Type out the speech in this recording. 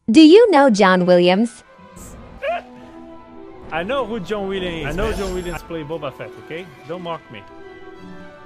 Do you know John Williams? I know who John Williams is. I know John Williams play Boba Fett, okay? Don't mock me.